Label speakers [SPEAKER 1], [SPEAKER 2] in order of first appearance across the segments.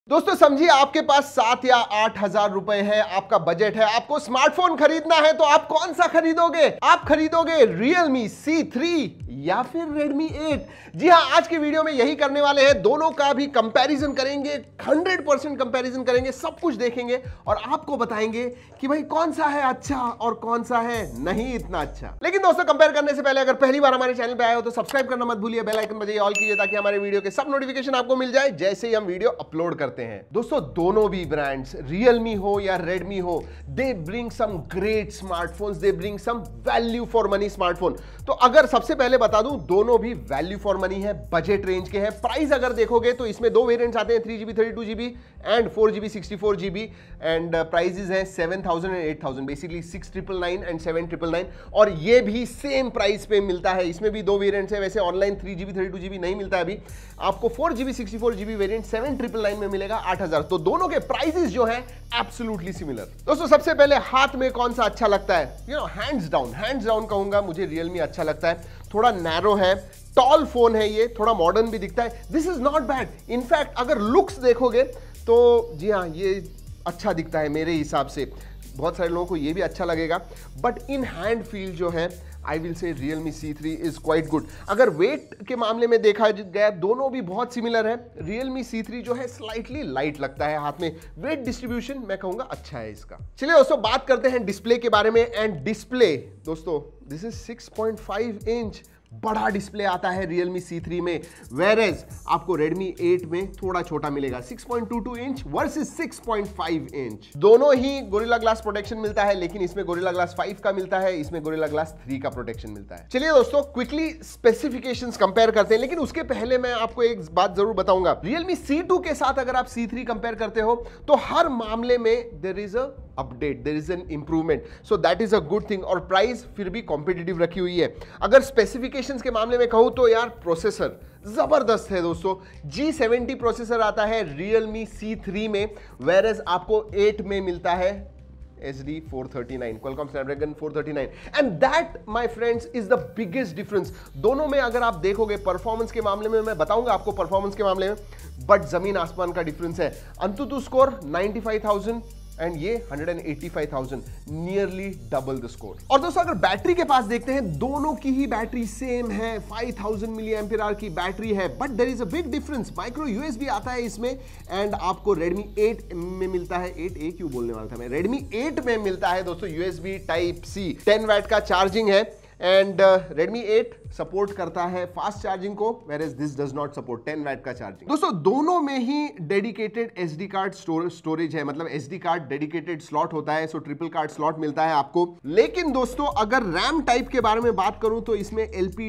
[SPEAKER 1] दोस्तों समझिए आपके पास 7 या 8 हजार रुपए है, आपका बजट है, आपको स्मार्टफोन खरीदना है तो आप कौन सा खरीदोगे? आप खरीदोगे Realme C3 या फिर Redmi 8? जी हां, आज के वीडियो में यही करने वाले हैं। दोनों का भी कंपैरिजन करेंगे, 100% कंपैरिजन करेंगे, सब कुछ देखेंगे और आपको बताएंगे कि भाई कौन सा है अच्छा और कौन सा है नहीं इतना अच्छा। लेकिन दोस्तों कंपेयर करने से पहले अगर पहली बार हमारे चैनल पे आए हो तो सब्सक्राइब करना मत भूलिए, बेल आइकन बजाइए, ऑल कीजिए ताकि हमारे वीडियो के सब नोटिफिकेशन आपको मिल जाए जैसे ही हम वीडियो अपलोड करते हैं। दोस्तों दोनों भी ब्रांड्स Realme हो या Redmi हो, they bring some great smartphones, they bring some value for money smartphone. तो अगर सबसे पहले बता दूं, दोनों भी वैल्यू फॉर मनी है, बजट रेंज के हैं। प्राइस अगर देखोगे तो इसमें दो वेरिएंट्स आते हैं, 3GB 32GB and 4GB 64GB and prices हैं 7000 एंड 8000, बेसिकली 6999 एंड 7999। और ये भी सेम प्राइस पे मिलता है। इसमें भी दो वेरिएंट्स हैं, वैसे ऑनलाइन 3GB 32GB नहीं मिलता है अभी, आपको 4GB 64GB वेरिएंट 7999 में मिलेगा 8000। तो दोनों के प्राइसेस जो हैं एब्सोल्युटली सिमिलर। दोस्तों सबसे पहले हाथ में कौन सा अच्छा लगता है? हैंड्स डाउन कहूंगा, मुझे Realme अच्छा लगता है। थोड़ा नैरो है, टॉल फोन है, ये थोड़ा मॉडर्न भी दिखता है। This is not bad. In fact अगर लुक्स देखोगे तो जी हाँ, ये अच्छा दिखता है मेरे हिसाब से। बहुत सारे लोगों को ये भी अच्छा लगेगा, बट इन हैंड फील जो है I will say Realme C3 is quite good. अगर वेट के मामले में देखा गया दोनों भी बहुत सिमिलर है। Realme C3 जो है स्लाइटली लाइट लगता है हाथ में, वेट डिस्ट्रीब्यूशन मैं कहूंगा अच्छा है इसका। चलिए दोस्तों बात करते हैं डिस्प्ले के बारे में। एंड डिस्प्ले दोस्तों दिस इज 6.5 इंच, बड़ा डिस्प्ले आता है Realme C3 में, वेरेज आपको Redmi 8 में थोड़ा छोटा मिलेगा, 6.22 इंच वर्सेस 6.5 इंच। दोनों ही Gorilla Glass प्रोटेक्शन मिलता है, लेकिन इसमें Gorilla Glass 5 का मिलता है, इसमें Gorilla Glass 3 का प्रोटेक्शन मिलता है। चलिए दोस्तों क्विकली स्पेसिफिकेशंस कंपेयर करते हैं, लेकिन उसके पहले मैं आपको एक बात जरूर बताऊंगा। Realme C2 के साथ अगर आप C3 कंपेयर करते हो तो हर मामले में there is a update, there is an improvement, so that is a good thing. और प्राइस फिर भी कॉम्पिटिटिव रखी हुई है। अगर स्पेसिफिकेशंस के मामले में कहूं तो यार प्रोसेसर जबरदस्त है दोस्तों। G70 प्रोसेसर आता है Realme C3 में, वेरेज आपको 8 में मिलता है HD 439, Qualcomm Snapdragon 439, and that my friends is the biggest difference. दोनों में अगर आप देखोगे परफॉर्मेंस के मामले में, मैं बताऊंगा आपको परफॉर्मेंस के मामले में, बट जमीन आसमान का डिफरेंस है। अंतुतु स्कोर 95,000 एंड ये 185,000, नियरली डबल द स्कोर। और दोस्तों अगर बैटरी के पास देखते हैं, दोनों की ही बैटरी सेम है, 5000 मिली एम्पियर आवर की बैटरी है, but there is a big difference. Micro USB आता है इसमें एंड आपको Redmi 8 में मिलता है, 8A क्यों बोलने वाला था मैं, Redmi 8 में मिलता है दोस्तों USB Type-C, 10 वाट का चार्जिंग है। एंड Redmi 8 सपोर्ट करता है फास्ट चार्जिंग को, whereas this does not support 10 watt का चार्जिंग। दोस्तों दोनों में ही डेडिकेटेड SD कार्ड स्टोरेज है, मतलब SD कार्ड डेडिकेटेड स्लॉट होता है, सो ट्रिपल कार्ड स्लॉट मिलता है आपको। लेकिन दोस्तों अगर रैम टाइप के बारे में बात करूं तो इसमें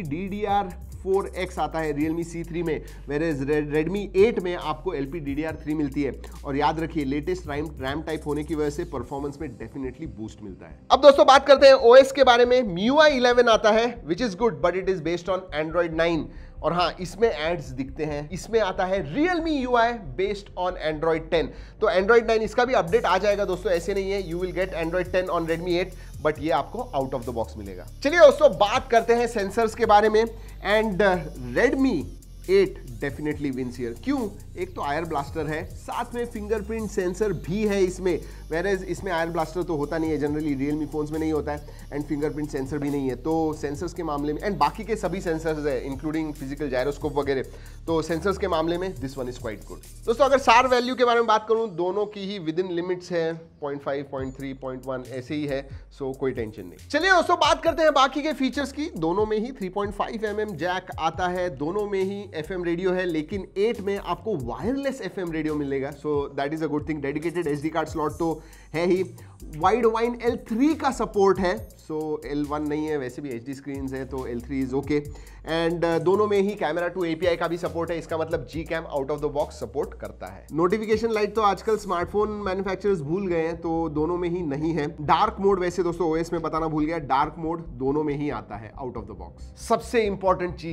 [SPEAKER 1] LPDDR4X आता है Realme C3 में, whereas Redmi 8 में आपको LPDDR3 मिलती है। और याद रखिए लेटेस्ट रैम टाइप होने की वजह से परफॉर्मेंस में डेफिनेटली बूस्ट मिलता है। अब दोस्तों बात करते हैं OS के बारे में। MIUI 11 आता है which is good, but it is based on Android 9। और हाँ, इसमें एड्स दिखते हैं। इसमें आता है Realme UI based on Android 10। तो Android 9 इसका भी अपडेट आ जाएगा दोस्तों, ऐसे नहीं है। You will get Android 10 on Redmi 8, but ये आपको आउट ऑफ द बॉक्स मिलेगा। चलिए दोस्तों बात करते हैं सेंसर्स के बारे में। And Redmi 8 definitely wins here. क्यों? एक तो आयर ब्लास्टर है, साथ में फिंगरप्रिंट सेंसर भी है इसमें, वेरेज इसमें आयर ब्लास्टर तो होता नहीं है, जनरली Realme फोन्स में नहीं होता है, एंड फिंगरप्रिंट सेंसर भी नहीं है। तो सेंसर्स के मामले में, एंड बाकी के सभी सेंसर्स है इंक्लूडिंग फिजिकल जायरोस्कोप वगैरह, तो सेंसर्स के मामले में this one is quite good. दोस्तों अगर सार वैल्यू के बारे में बात करूं, दोनों की ही विद इन लिमिट्स है, 0.5, 0.3, 0.1 ऐसे ही है, सो कोई टेंशन नहीं। चलिए दोस्तों बात करते हैं बाकी के फीचर्स की। दोनों में ही 3.5mm जैक आता है, दोनों में ही FM रेडियो है, लेकिन 8 में आपको वायरलेस FM रेडियो मिलेगा, so that is a good thing. Dedicated SD card slot तो है ही। वाइड वाइन L3 का सपोर्ट है, सो L1 नहीं है, वैसे भी HD स्क्रीन है तो L3 इज ओके। एंड दोनों में ही कैमरा टू API का भी सपोर्ट है, इसका मतलब Gcam out of the box support करता है। नोटिफिकेशन लाइट तो आजकल स्मार्टफोन मैन्युफैक्चरर्स भूल गए हैं, तो दोनों में ही नहीं है। डार्क मोड वैसे दोस्तों OS में बताना भूल गया, डार्क मोड दोनों में ही आता है आउट ऑफ द बॉक्स। सबसे इंपॉर्टेंट चीज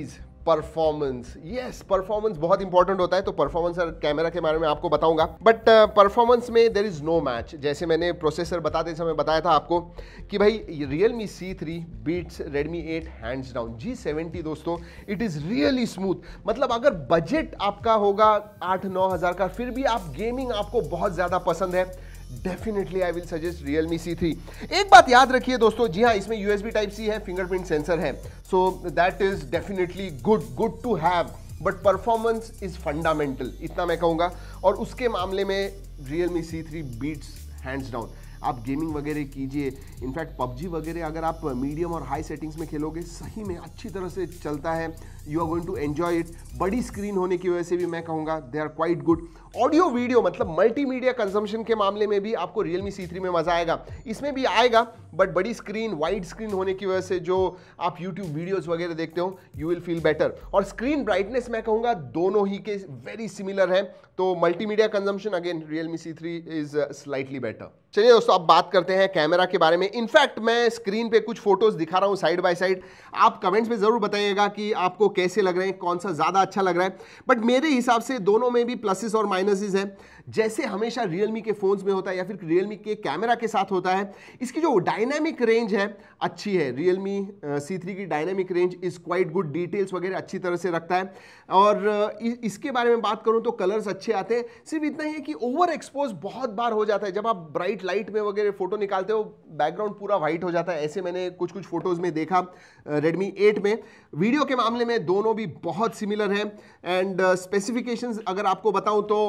[SPEAKER 1] परफॉर्मेंस। यस, परफॉर्मेंस बहुत इंपॉर्टेंट होता है, तो परफॉर्मेंस और कैमरा के बारे में आपको बताऊंगा, बट परफॉर्मेंस में देयर इज नो मैच। जैसे मैंने प्रोसेसर बताते समय बताया था आपको कि भाई Realme C3 beats Redmi 8 hands down. G70 दोस्तों, इट इज रियली स्मूथ। मतलब अगर बजट आपका होगा 8-9 हजार का, फिर भी आप गेमिंग आपको बहुत ज्यादा पसंद है, definitely I will suggest Realme C3। एक बात याद रखिए दोस्तों, जी हाँ, इसमें USB Type-C है, फिंगरप्रिंट सेंसर है, so that is definitely good to have, but performance is fundamental, इतना मैं कहूंगा। और उसके मामले में Realme C3 beats hands down. आप गेमिंग वगैरह कीजिए, इनफैक्ट PUBG वगैरह अगर आप मीडियम और हाई सेटिंग्स में खेलोगे, सही में अच्छी तरह से चलता है, you are going to enjoy it. बड़ी स्क्रीन होने की वजह से भी मैं कहूँगा they are quite good. Audio video मतलब मल्टीमीडिया कंजम्पशन के मामले में भी आपको Realme C3 में मजा आएगा, इसमें भी आएगा, बट बड़ी स्क्रीन, वाइड स्क्रीन होने की वजह से जो आप YouTube वीडियोस वगैरह देखते हो, यू विल फील बेटर। और स्क्रीन ब्राइटनेस मैं कहूँगा दोनों ही के वेरी सिमिलर है, तो multimedia consumption again Realme C3 is slightly better. चलिए दोस्तों, अब बात करते हैं कैमरा के बारे में। इनफैक्ट मैं स्क्रीन पे कुछ फोटोज दिखा रहा हूं साइड बाय साइड, आप कमेंट्स में जरूर बताइएगा कि आपको कैसे लग रहे हैं, कौन सा ज्यादा अच्छा लग रहा है। बट मेरे हिसाब से दोनों में भी प्लसेस और माइनसेस है। जैसे हमेशा Realme के फोन्स में होता है या फिर Realme के कैमरा के साथ होता है, इसकी जो डायनामिक रेंज है अच्छी है। Realme C3 की dynamic range is quite good, details वगैरह अच्छी तरह से रखता है। और इसके बारे में बात करूं तो कलर्स अच्छे आते हैं। सिर्फ इतना ही है कि ओवर एक्सपोज बहुत बार हो जाता है, जब आप ब्राइट लाइट में वगैरह फोटो निकालते हो, बैकग्राउंड पूरा व्हाइट हो जाता है। ऐसे मैंने कुछ फोटोज में देखा Redmi 8 में। वीडियो के मामले में दोनों भी बहुत सिमिलर है। एंड स्पेसिफिकेशंस अगर आपको बताऊं तो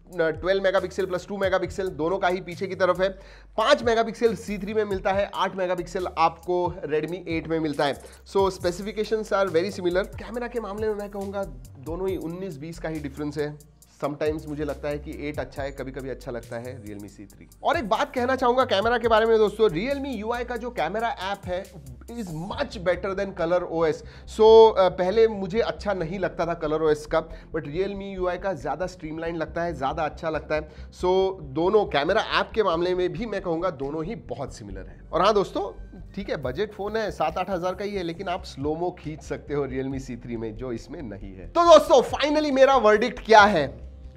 [SPEAKER 1] 12 मेगापिक्सल प्लस 2 मेगापिक्सल दोनों का ही पीछे की तरफ है। 5 मेगापिक्सल C3 में मिलता है, 8 मेगापिक्सल आपको Redmi 8 में मिलता है। So specifications are very similar. Camera के मामले में मैं कहूँगा दोनों ही 19-20 का ही डिफरेंस है। समटाइम्स मुझे लगता है कि 8 अच्छा है, कभी कभी अच्छा लगता है Realme C3। और एक बात कहना चाहूंगा कैमरा के बारे में दोस्तों, Realme UI का जो कैमरा ऐप है is much better than Color OS। So पहले मुझे अच्छा नहीं लगता था Color OS का, बट Realme UI का ज्यादा स्ट्रीमलाइन लगता है, ज्यादा अच्छा लगता है। सो दोनों कैमरा ऐप के मामले में भी मैं कहूंगा दोनों ही बहुत सिमिलर है। और हाँ दोस्तों, ठीक है, बजट फोन है, 7-8 हजार का ही है, लेकिन आप स्लोमो खींच सकते हो Realme C3 में, जो इसमें नहीं है। तो दोस्तों फाइनली मेरा वर्डिक्ट क्या है?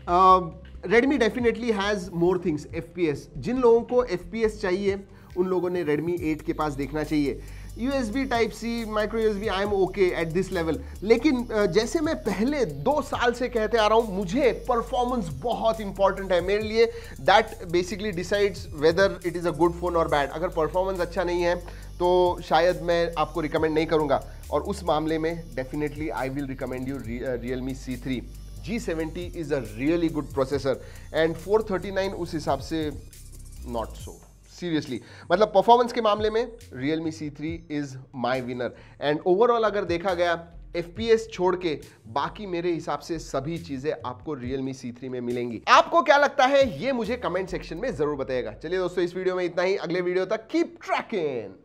[SPEAKER 1] Redmi definitely has more things. FPS, जिन लोगों को FPS चाहिए उन लोगों ने Redmi 8 के पास देखना चाहिए। USB Type-C, micro USB, I am okay at this level. लेकिन जैसे मैं पहले 2 साल से कहते आ रहा हूं, मुझे परफॉर्मेंस बहुत इंपॉर्टेंट है मेरे लिए। That basically decides whether it is a good phone और बैड। अगर परफॉर्मेंस अच्छा नहीं है तो शायद मैं आपको रिकमेंड नहीं करूंगा, और उस मामले में definitely I will recommend you Realme C3। G70 is a really good processor and 439 उस हिसाब से not so seriously। मतलब परफॉर्मेंस के मामले में Realme C3 is my winner and overall अगर देखा गया FPS छोड़ के बाकी मेरे हिसाब से सभी चीजें आपको Realme C3 में मिलेंगी। आपको क्या लगता है ये मुझे कमेंट सेक्शन में जरूर बताइएगा। चलिए दोस्तों, इस वीडियो में इतना ही। अगले वीडियो तक कीप ट्रैकिंग।